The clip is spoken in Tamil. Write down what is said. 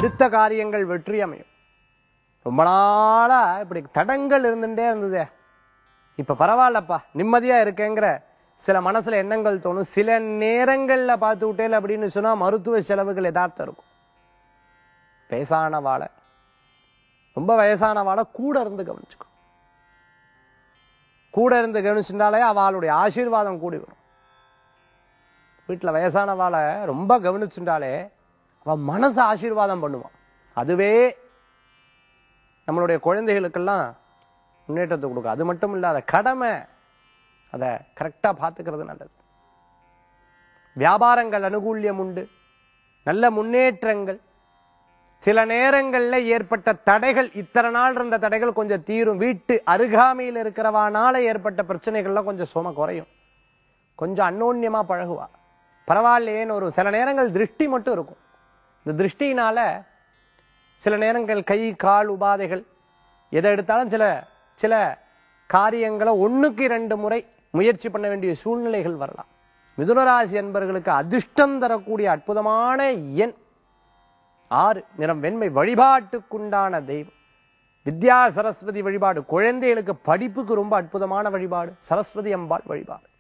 எடுத்த காரியங்கள் வெற்றி அமையும். ரொம்ப நாளா இப்படி தடங்கள் இருந்துட்டே இருந்ததே, இப்ப பரவாயில்லப்பா நிம்மதியா இருக்கேங்கிற சில மனசுல எண்ணங்கள் தோணும். சில நேரங்கள்ல பார்த்து விட்டேன் அப்படின்னு சொன்னா மருத்துவ செலவுகள் யதார்த்தம் இருக்கும். வயசான வாழை, ரொம்ப வயசான வாழை கூட இருந்து கவனிச்சுக்கோ. கூட இருந்து கவனிச்சுட்டாலே அவளுடைய ஆசீர்வாதம் கூடி வரும். வீட்டுல வயசான வாழை ரொம்ப கவனிச்சுட்டாலே அவன் மனசு ஆசீர்வாதம் பண்ணுவான். அதுவே நம்மளுடைய குழந்தைகளுக்கெல்லாம் முன்னேற்றத்தை கொடுக்கும். அது மட்டும் இல்லாத கடமை, அதை கரெக்டா பார்த்துக்கிறது நல்லது. வியாபாரங்கள் அனுகூல்யம் உண்டு, நல்ல முன்னேற்றங்கள். சில நேரங்கள்ல ஏற்பட்ட தடைகள், இத்தனை நாள் இருந்த தடைகள் கொஞ்சம் தீரும். வீட்டு அருகாமையில் இருக்கிறவானால ஏற்பட்ட பிரச்சனைகள்லாம் கொஞ்சம் சும குறையும். கொஞ்சம் அன்னோன்யமா பழகுவா. பரவாயில்லையேன்னு ஒரு சில நேரங்கள் திருஷ்டி மட்டும் இருக்கும். இந்த திருஷ்டினால சில நேரங்கள் கை கால் உபாதைகள், எதை எடுத்தாலும் சில சில காரியங்களை 1க்கு 2 முறை முயற்சி பண்ண வேண்டிய சூழ்நிலைகள் வரலாம். மிதுனராசி அன்பர்களுக்கு அதிர்ஷ்டம் தரக்கூடிய அற்புதமான எண் 6, நிறம் வெண்மை. வழிபாட்டுக்குண்டான தெய்வம் வித்யா சரஸ்வதி வழிபாடு. குழந்தைகளுக்கு படிப்புக்கு ரொம்ப அற்புதமான வழிபாடு சரஸ்வதி அம்பாள் வழிபாடு.